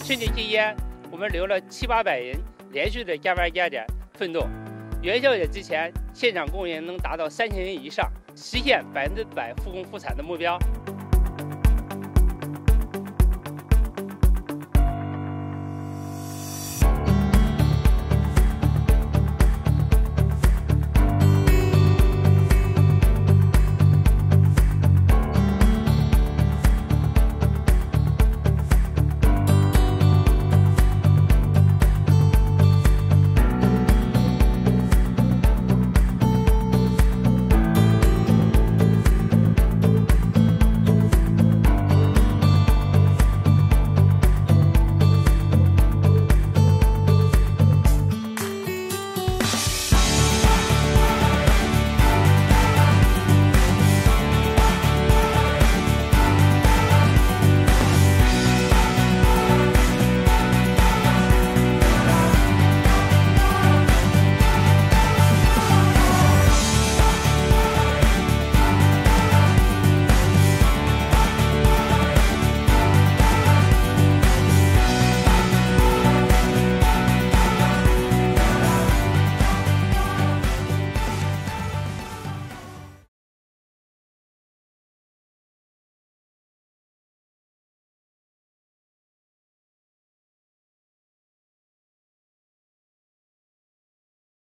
春节期间，我们留了700-800人连续的加班加点奋斗。元宵节之前，现场工人能达到3000人以上，实现100%复工复产的目标。